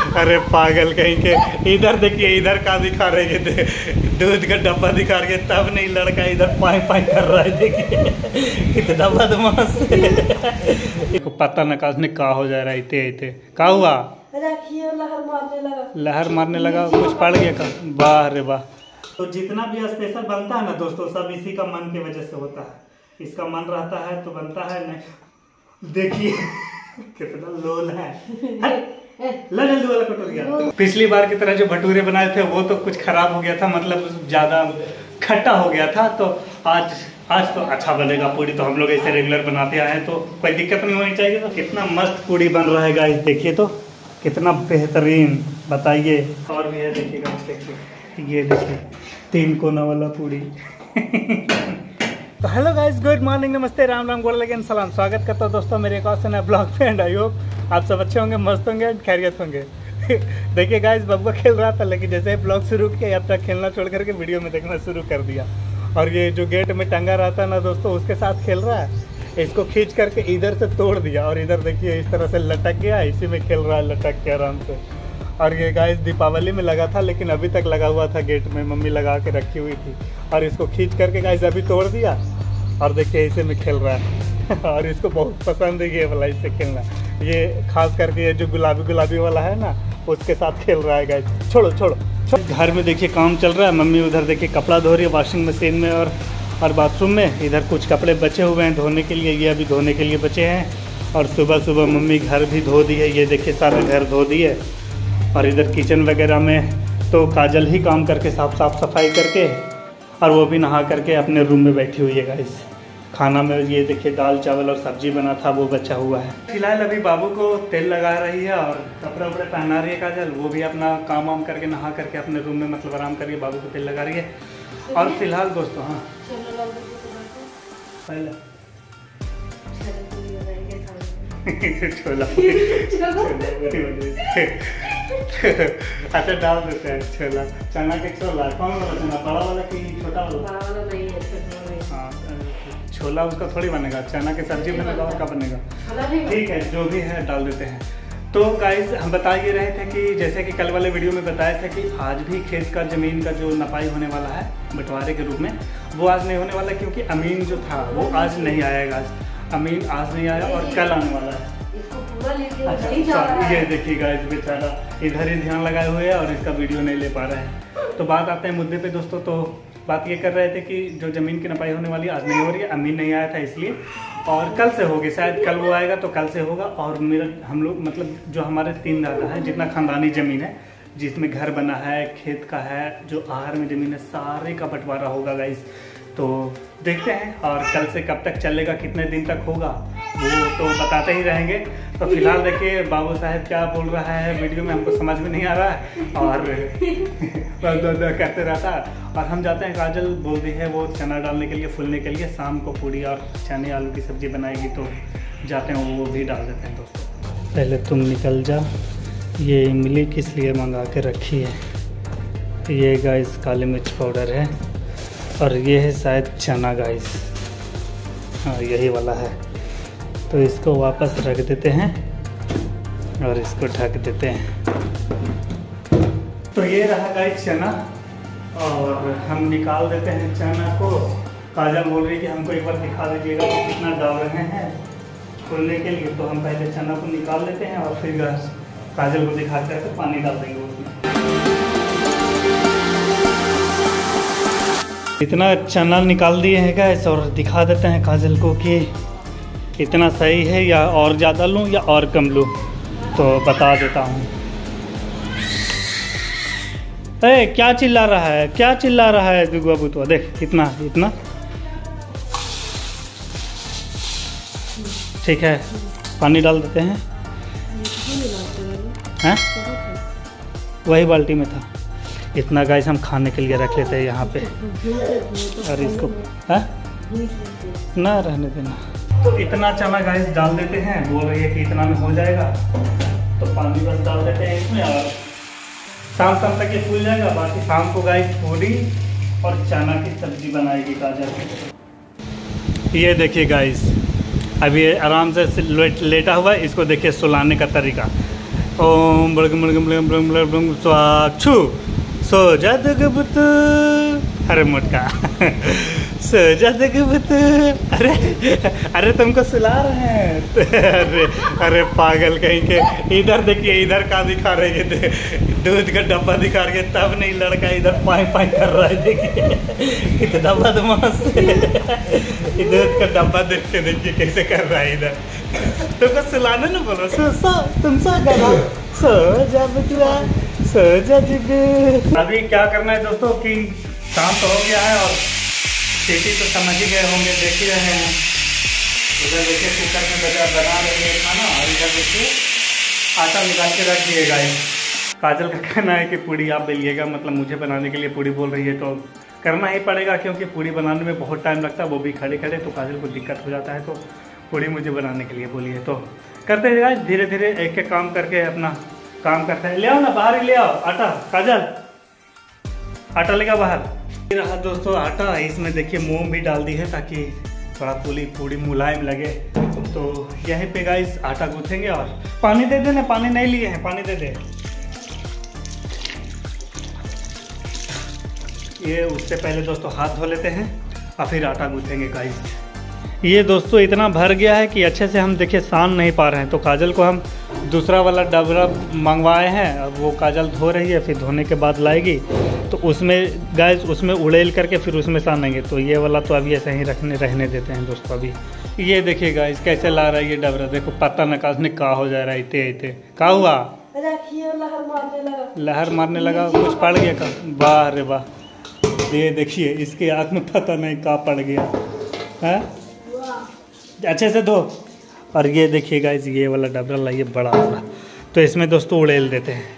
अरे पागल कहीं के, इधर देखिए, इधर का दिखा रहे थे, दूध का डब्बा दिखा रहे, तब नहीं लड़का इधर पाई पाई कर रहा है। देखिए कितना बदमाश है। पता न का हो जा रहा है। इते का हुआ, लहर मारने लगा, कुछ पड़ गया का? वाह रे वाह। तो जितना भी स्पेशल बनता है ना दोस्तों, सब इसी का मन की वजह से होता है। इसका मन रहता है तो बनता है। नहीं देखिए कितना लोल है। जल्दी वाला कटोरिया। पिछली बार की तरह जो भटूरे बनाए थे वो तो कुछ खराब हो गया था, मतलब ज्यादा खट्टा हो गया था। तो आज तो अच्छा बनेगा। पूड़ी तो हम लोग ऐसे रेगुलर बनाते आए हैं, तो कोई दिक्कत नहीं होनी चाहिए। तो कितना मस्त पूड़ी बन रहा है गाइस, देखिए तो कितना बेहतरीन, बताइए। और भी है देखिए गाइस, देखिए ये देखिए 3 कोना वाला पूड़ी। तो हेलो गाइस, गुड मॉर्निंग, नमस्ते, राम राम, गोड़ लगन सलाम। स्वागत करता हूँ दोस्तों मेरे एक और नया ब्लॉग में। एंड आई होप आप सब अच्छे होंगे, मस्त होंगे एंड खैरियत होंगे। देखिए गाइस, बब्बा खेल रहा था, लेकिन जैसे ही ब्लॉग शुरू किया अब तक खेलना छोड़ करके वीडियो में देखना शुरू कर दिया। और ये जो गेट में टंगा रहता है ना दोस्तों, उसके साथ खेल रहा है। इसको खींच करके इधर से तोड़ दिया और इधर देखिए इस तरह से लटक गया, इसी में खेल रहा है लटक के आराम से। और ये गाइस दीपावली में लगा था, लेकिन अभी तक लगा हुआ था गेट में, मम्मी लगा के रखी हुई थी। और इसको खींच करके गाइस अभी तोड़ दिया और देखिए इसी में खेल रहा है। और इसको बहुत पसंद है ये वाला, इससे खेलना। ये खास करके ये जो गुलाबी वाला है ना, उसके साथ खेल रहा है गाइस। छोड़ो छोड़ो। घर में देखिए काम चल रहा है। मम्मी उधर देखिए कपड़ा धो रही है वॉशिंग मशीन में और बाथरूम में। इधर कुछ कपड़े बचे हुए हैं धोने के लिए, ये अभी धोने के लिए बचे हैं। और सुबह मम्मी घर भी धो दी है, ये देखिए सारा घर धो दी है। और इधर किचन वगैरह में तो काजल ही काम करके साफ सफाई करके, और वो भी नहा करके अपने रूम में बैठी हुई है गाइस। खाना में ये देखिए दाल चावल और सब्जी बना था, वो बचा हुआ है। फिलहाल अभी बाबू को तेल लगा रही है और कपड़े वपड़े पहना रही है काजल। वो भी अपना काम वाम करके नहा करके अपने रूम में मतलब आराम करके बाबू को तेल लगा रही है। और फिलहाल दोस्तों हाँ पहले छोला अच्छा डाल देते हैं छोला। चना के छोला कौन वाला चना, बड़ा वाला कि छोटा वाला? हाँ छोला उसका थोड़ी बनेगा, चना की सब्जी बनेगा और क्या बनेगा। ठीक है जो भी है डाल देते हैं। तो गाइस हम बता ये रहे थे कि जैसे कि कल वाले वीडियो में बताया था कि आज भी खेत का ज़मीन का जो नपाई होने वाला है बंटवारे के रूप में, वो आज नहीं होने वाला, क्योंकि अमीन जो था वो आज नहीं आएगा। अमीन आज नहीं आया और कल आने वाला है। अच्छा ये देखिए गाइस बेचारा इधर ही ध्यान लगाए हुए है और इसका वीडियो नहीं ले पा रहा है। तो बात आते हैं मुद्दे पे दोस्तों। तो बात ये कर रहे थे कि जो ज़मीन की नपाई होने वाली आज नहीं हो रही है, अमीन नहीं आया था इसलिए, और कल से होगी। शायद कल वो आएगा तो कल से होगा। और मेरा हम लोग मतलब जो हमारे 3 दादा हैं, जितना ख़ानदानी ज़मीन है जिसमें घर बना है, खेत का है, जो आहर में ज़मीन है, सारे का बंटवारा होगा गाइस। तो देखते हैं और कल से कब तक चलेगा, कितने दिन तक होगा, वो तो बताते ही रहेंगे। तो फिलहाल देखिए बाबू साहब क्या बोल रहा है वीडियो में, हमको समझ में नहीं आ रहा है और कहते रहता है। और हम जाते हैं, काजल बोल दी है वो चना डालने के लिए, फूलने के लिए। शाम को पूड़ी और चने आलू की सब्ज़ी बनाएगी, तो जाते हैं वो भी डाल देते हैं दोस्तों। पहले तुम निकल जा। ये इमली किस लिए मंगा के रखी है? ये गाइस काली मिर्च पाउडर है और ये है शायद चना गाइस, हाँ यही वाला है। तो इसको वापस रख देते हैं और इसको ढक देते हैं। तो ये रहा गाइस चना और हम निकाल देते हैं चना को। काजल बोल रही है कि हमको एक बार दिखा दीजिएगा तो कितना डाल रहे हैं खोलने के लिए। तो हम पहले चना को निकाल लेते हैं और फिर काजल को दिखा करके पानी डाल देंगे उसमें। इतना चना निकाल दिए हैं गैस और दिखा देते हैं काजल को कि इतना सही है या और ज़्यादा लूँ या और कम लूँ। तो बता देता हूँ। ए क्या चिल्ला रहा है, क्या चिल्ला रहा है दुगुआ बुतुआ? देख इतना इतना ठीक है। पानी डाल देते हैं। हैं वही बाल्टी में था। इतना गाइस हम खाने के लिए रख लेते हैं यहाँ पे। और इसको है ना रहने देना। तो इतना चना गाइस डाल देते हैं, बोल रही है कि इतना में हो जाएगा। तो पानी बस डाल देते हैं इसमें और शाम तक ये फूल जाएगा। बाकी शाम को गाइस पूरी और चना की सब्जी बनाएगी काजल। ये देखिए गाइस अभी आराम से लेटा हुआ है। इसको देखिए सुलाने का तरीका। ओम बड़गम बड़गम बड़गम बड़गम बड़गम स्वाक्षु सो जादगबुत। अरे मोटका सो जादगबुत। अरे अरे तुमको सुला रहे हैं। अरे अरे पागल कहीं के। इधर देखिए, इधर का दिखा रहे थे, दूध का डब्बा दिखा रहे, तब नहीं लड़का इधर पाई पाई कर रहा है। देखिए कितना बदमाश है। दूध का डब्बा देख के देखिए कैसे कर रहा है इधर। तुमको सुलाने ना बोलो, तुम सो गया, सो जा बचुआ, सो जा जिबे। अभी क्या करना है दोस्तों कि शाम तो हो गया है और सीटी तो समझ ही गए होंगे, देख ही रहे हैं। इधर देखिए कुकर में बना रही है खाना और इधर देखिए आटा निकाल के रख दिएगा। काजल का कहना है कि पूड़ी आप बेलिएगा, मतलब मुझे बनाने के लिए पूड़ी बोल रही है, तो करना ही पड़ेगा क्योंकि पूड़ी बनाने में बहुत टाइम लगता है, वो भी खड़े खड़े, तो काजल को दिक्कत हो जाता है। तो पूड़ी मुझे बनाने के लिए बोली है, तो करते हैं धीरे धीरे एक एक काम करके अपना काम करते हैं। ले आओ ना, बाहर ही ले आओ आटा। काजल आटा लेगा बाहर। रहा दोस्तों आटा, इसमें देखिए मूंग भी डाल दी है ताकि थोड़ा पूड़ी मुलायम लगे। तो यहीं पे गाइस आटा गूंथेंगे और पानी दे देना, पानी नहीं लिए हैं, पानी दे दे। ये उससे पहले दोस्तों हाथ धो लेते हैं और फिर आटा गूंथेंगे गाइस। ये दोस्तों इतना भर गया है कि अच्छे से हम देखिए सान नहीं पा रहे हैं, तो काजल को हम दूसरा वाला डबरा मंगवाए हैं। अब वो काजल धो रही है, फिर धोने के बाद लाएगी, तो उसमें गाइस उसमें उड़ेल करके फिर उसमें सानेंगे। तो ये वाला तो अभी ऐसे ही रहने देते हैं दोस्तों। अभी ये देखिए गाइस कैसे ला रहा है ये डबरा, देखो पता न का हो जा रहा है। इते का हुआ, लहर मारने लगा, कुछ पड़ गया का? वाह रे वाह, ये देखिए इसके आँख में पता नहीं का पड़ गया है। अच्छे से धो। और ये देखिए गाइस ये वाला डबरा लाइए बड़ा वाला, तो इसमें दोस्तों उड़ेल देते हैं।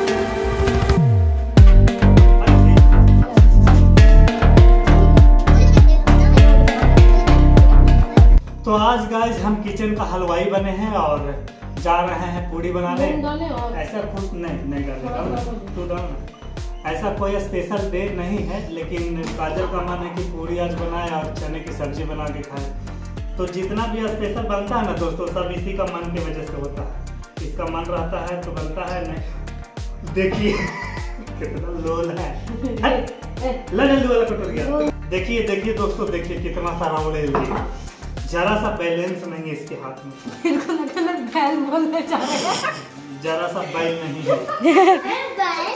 तो आज गाइस हम किचन का हलवाई बने हैं और जा रहे हैं पूड़ी बनाने। ऐसा कुछ नहीं डालने, ऐसा कोई स्पेशल डे नहीं है, लेकिन काजल का मन है कि पूड़ी आज बनाए और चने की सब्जी बना के खाए। तो जितना भी स्पेशल बनता है ना दोस्तों, सब इसी का मन की वजह से होता है। इसका मन रहता है तो बनता है, नहीं देखिए कितना लोल है। जल्दी वाला कटोरिया देखिए, देखिए दोस्तों, देखिए कितना सारा उड़ेल दिया, जरा सा बैलेंस नहीं है इसके हाथ में। बैल बोलने जा रहे हैं, जरा सा बैल नहीं है।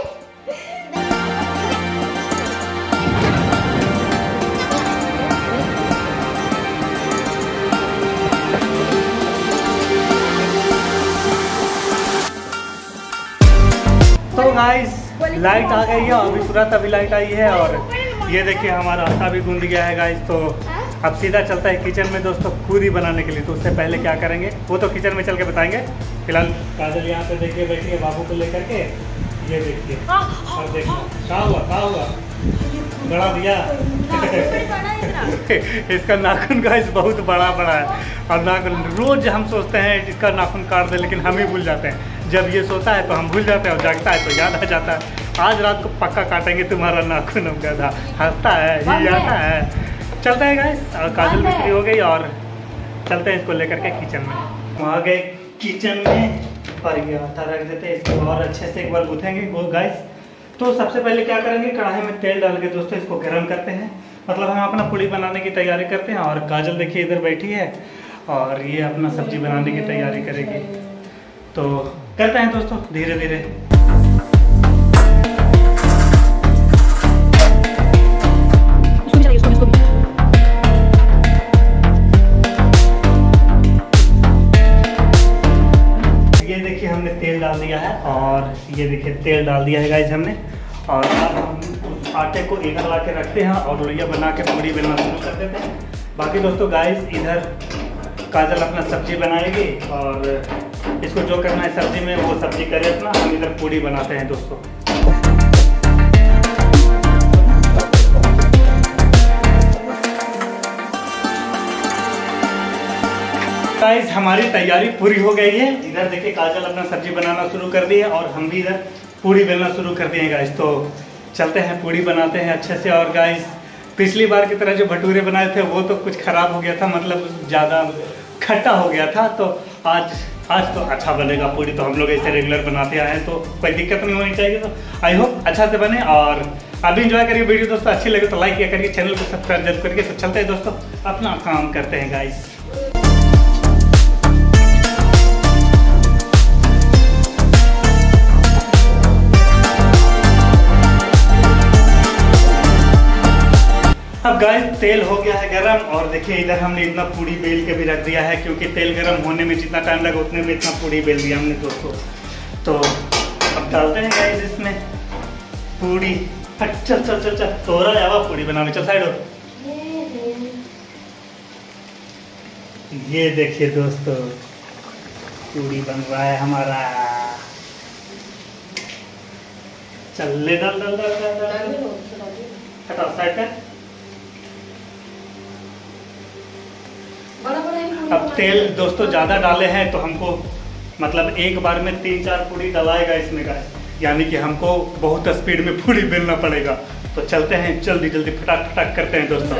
तो गाइस लाइट आ गई है, अभी तुरंत अभी लाइट आई है और ये देखिए हमारा आटा भी गूंद गया है गाइस। तो अब सीधा चलता है किचन में दोस्तों पूरी बनाने के लिए। तो उससे पहले क्या करेंगे वो तो किचन में चल के बताएंगे। फिलहाल काजल यहाँ पे देखिए बैठी है बाबू को लेकर के, ये देखिए और देखिए क्या हुआ बड़ा दिया। इसका नाखून गाइस बहुत बड़ा है और नाखून रोज हम सोचते हैं इसका नाखून काट दे, लेकिन हम ही भूल जाते हैं। जब ये सोता है तो हम भूल जाते हैं और जागता है तो याद आ जाता है। आज रात को पक्का काटेंगे तुम्हारा नाखून। हम गधा हंसता है, ये आता है। चलते हैं गाइस, और काजल भी फ्री हो गई और चलते हैं इसको लेकर के किचन में। हम आ गए किचन में और ये आटा रख देते हैं, इसको और अच्छे से एक बार गूँथेंगे गाइस। तो सबसे पहले क्या करेंगे, कढ़ाई में तेल डाल के दोस्तों इसको गर्म करते हैं, मतलब हम अपना पूड़ी बनाने की तैयारी करते हैं। और काजल देखिए इधर बैठी है और ये अपना सब्जी बनाने की तैयारी करेगी। तो करते हैं दोस्तों धीरे धीरे। ये देखिए हमने तेल डाल दिया है और ये देखिए तेल डाल दिया है गाइस हमने। और अब हम उस आटे को इधर ला के रखते हैं और लोइया बना के पूड़ी बेलना शुरू कर देते हैं। बाकी दोस्तों गाइस इधर काजल अपना सब्जी बनाएगी और इसको जो करना है सब्जी में वो सब्जी करे अपना, हम इधर पूड़ी बनाते हैं दोस्तों। गाइस हमारी तैयारी पूरी हो गई है। इधर देखिए काजल अपना सब्जी बनाना शुरू कर दी है और हम भी इधर पूड़ी बेलना शुरू कर दिए गाइस। तो चलते हैं पूड़ी बनाते हैं अच्छे से। और गाइस पिछली बार की तरह जो भटूरे बनाए थे वो तो कुछ ख़राब हो गया था, मतलब ज़्यादा खट्टा हो गया था। तो आज आज तो अच्छा बनेगा। पूरी तो हम लोग ऐसे रेगुलर बनाते आए हैं, तो कोई दिक्कत नहीं होनी चाहिए। तो आई होप अच्छा से बने और अभी इंजॉय करिए वीडियो दोस्तों। अच्छी लगे तो लाइक किया करिए, चैनल को सब्सक्राइब जरूर करके। तो चलते हैं दोस्तों, अपना काम करते हैं गाइस। अब गाइस तेल हो गया है गरम और देखिए इधर हमने इतना पूड़ी बेल के भी रख दिया है, क्योंकि तेल गरम होने में जितना टाइम लगा उतने में इतना पूड़ी बेल दिया हमने दोस्तों। तो अब डालते हैं गाइस इसमें पूड़ी। चल चल चल चल तोरा जावा पूड़ी बनाने, चल साइड हो। ये देखिए दोस्तों पूड़ी बन रहा है हमारा। चल ले डाल डाल डाल डाल डाल, हटाओ साइड पे। अब तेल दोस्तों ज़्यादा डाले हैं तो हमको मतलब एक बार में 3-4 पूड़ी दबाएगा इसमें गाइस, यानी कि हमको बहुत स्पीड में पूड़ी बेलना पड़ेगा। तो चलते हैं जल्दी जल्दी फटाक फटाक करते हैं दोस्तों।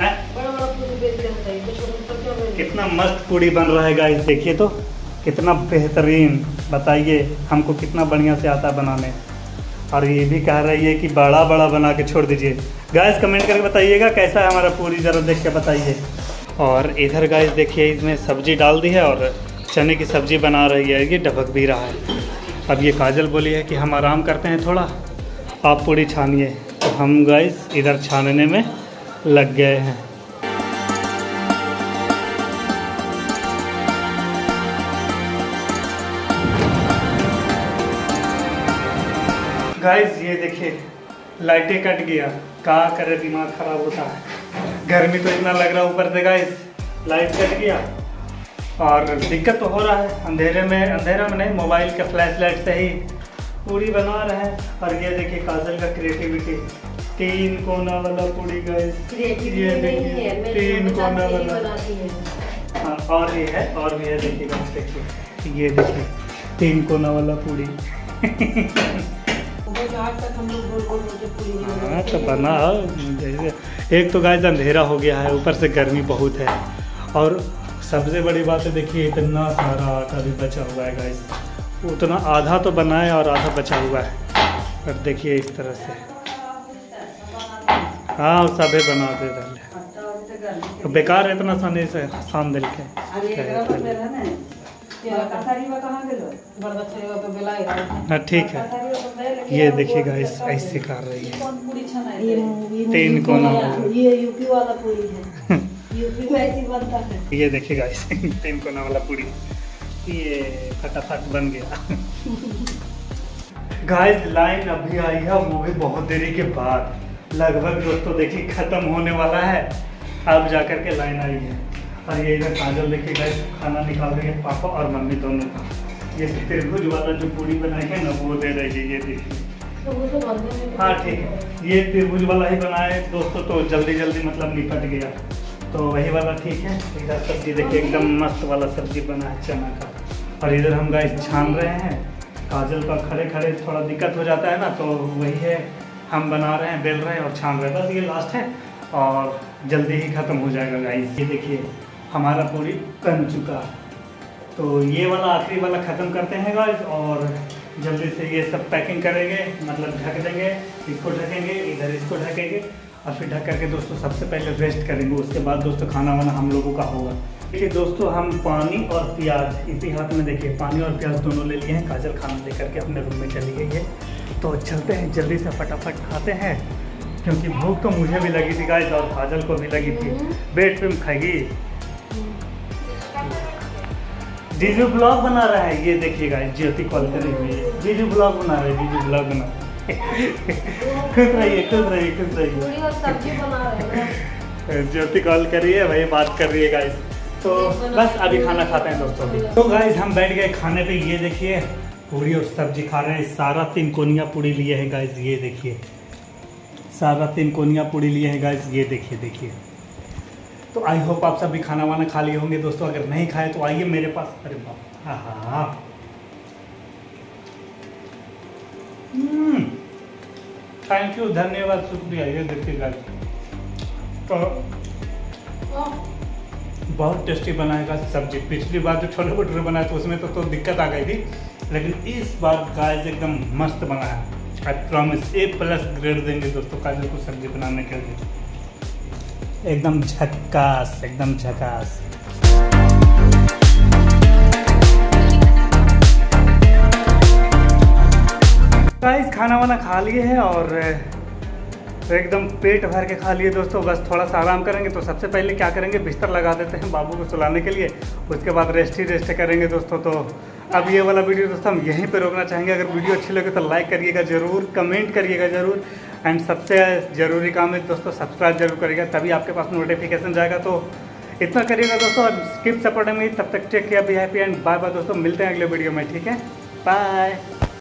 कितना मस्त पूड़ी बन रहा है गाइस, देखिए तो कितना बेहतरीन। बताइए हमको कितना बढ़िया से आता है बनाने। और ये भी कह रही है कि बड़ा बड़ा बना के छोड़ दीजिए। गाइस कमेंट करके बताइएगा कैसा है हमारा पूड़ी, ज़रा देख के बताइए। और इधर गाइस देखिए इसमें सब्जी डाल दी है और चने की सब्जी बना रही है, ये ढबक भी रहा है। अब ये काजल बोली है कि हम आराम करते हैं थोड़ा, आप पूड़ी छानिए। तो हम गाइस इधर छानने में लग गए हैं। गाइस ये देखिए लाइटें कट गया, क्या करे, दिमाग खराब होता है। गर्मी तो इतना लग रहा है ऊपर से गाइस लाइट कट गया और दिक्कत तो हो रहा है। अंधेरा में नहीं, मोबाइल के फ्लैश लाइट से ही पूड़ी बना रहे हैं। और ये देखिए काजल का क्रिएटिविटी, 3 कोना वाला पूड़ी गाइस। ये देखिए 3 कोना वाला। हाँ और ये है, और भी है देखिए गाइस, देखिए ये देखिए 3 कोना वाला पूड़ी। हाँ तो बना एक तो गाइस अंधेरा हो गया है, ऊपर से गर्मी बहुत है। और सबसे बड़ी बात है देखिए इतना सारा आटा भी बचा हुआ है गाइस। उतना आधा तो बना है और आधा बचा हुआ है। और देखिए इस तरह से, हाँ सभी बना दे रहे। तो बेकार है इतना सामने से शाम दिल के। हाँ ठीक है, ये देखिए गाइस ऐसे कर रही है 3 कोना। ये यूपी वाला पूरी है, यूपी में ऐसी बनता है। ये देखिए गाइस 3 कोना वाला पूरी, ये फटाफट बन गया। गाइस लाइन अभी आई है, वो भी बहुत देरी के बाद। लगभग दोस्तों देखिए खत्म होने वाला है, अब जाकर के लाइन आई है। और ये इधर काजल देखिए गाइस खाना निकाल रही है, पापा और मम्मी दोनों का। ये त्रिभुज वाला जो पूड़ी बनाई है ना वो दे रही है, ये देखिए। हाँ ठीक है, ये त्रिभुज वाला ही बनाए दोस्तों, तो जल्दी जल्दी मतलब निपट गया, तो वही वाला ठीक है। इधर सब्जी देखिए एकदम मस्त वाला सब्जी बना है चना का। और इधर हम गाइस छान रहे हैं। काजल का खड़े खड़े थोड़ा दिक्कत हो जाता है ना, तो वही है हम बना रहे हैं, बेल रहे हैं और छान रहे हैं। बस ये लास्ट है और जल्दी ही ख़त्म हो जाएगा गाइस। ये देखिए हमारा पूरी बन चुका। तो ये वाला आखिरी वाला ख़त्म करते हैं गाइस और जल्दी से ये सब पैकिंग करेंगे, मतलब ढक देंगे, इसको ढकेंगे, इधर इसको ढकेंगे और फिर ढक करके दोस्तों सबसे पहले रेस्ट करेंगे। उसके बाद दोस्तों खाना वाना हम लोगों का होगा। देखिए दोस्तों हम पानी और प्याज इसी हाथ में देखिए, पानी और प्याज दोनों ले लिए हैं। काजल खाना लेकर के अपने रूम में चली गई है, तो चलते हैं जल्दी से फटाफट खाते हैं, क्योंकि भूख तो मुझे भी लगी थी गाइस और काजल को भी लगी थी। बेड पे खाएगी। जीजू ब्लॉग बना रहा है, ये देखिए गाइस ज्योति कॉल करी हुई है। जीजू ब्लॉग बना रहे हैं, जीजू ब्लॉग बना खुश रहिए खुश रहिए खुश रहिए। सब्जी बना रहे हैं, ज्योति कॉल करी है, वही बात कर रही है गाइस। तो बस अभी खाना खाते हैं दोस्तों। तो गाइस हम बैठ गए खाने पे। ये देखिए पूरी और सब्जी खा रहे हैं। सारा 3 कोनिया पूरी लिए हैं गाइस, ये देखिए सारा 3 कोनिया पूरी लिए हैं गाइस, ये देखिए। तो आई होप आप सब भी खाना वाना खा लिए होंगे दोस्तों। अगर नहीं खाए तो आइए मेरे पास। अरे बाप, हाँ थैंक यू, धन्यवाद, शुक्रिया। ये देखिए गाइस, तो बहुत टेस्टी बनाएगा सब्जी। पिछली बार जो छोले भटूरे बनाए थे उसमें तो दिक्कत आ गई थी, लेकिन इस बार गाइस एकदम मस्त बना है। आई प्रॉमिस A+ ग्रेड देंगे दोस्तों काजू को सब्जी बनाने के लिए। एकदम झकास, एकदम झकास। गाइस खाना वाना खा लिए है और एकदम पेट भर के खा लिए दोस्तों। बस थोड़ा सा आराम करेंगे, तो सबसे पहले क्या करेंगे, बिस्तर लगा देते हैं बाबू को सुलाने के लिए। उसके बाद रेस्ट करेंगे दोस्तों। तो अब ये वाला वीडियो दोस्तों हम यहीं पे रोकना चाहेंगे। अगर वीडियो अच्छी लगे तो लाइक करिएगा ज़रूर, कमेंट करिएगा ज़रूर, एंड सबसे ज़रूरी काम है दोस्तों सब्सक्राइब जरूर करिएगा, तभी आपके पास नोटिफिकेशन जाएगा। तो इतना करिएगा दोस्तों, और कीप सपोर्टिंग मी। तब तक take care, be happy and bye bye दोस्तों। मिलते हैं अगले वीडियो में, ठीक है, बाय।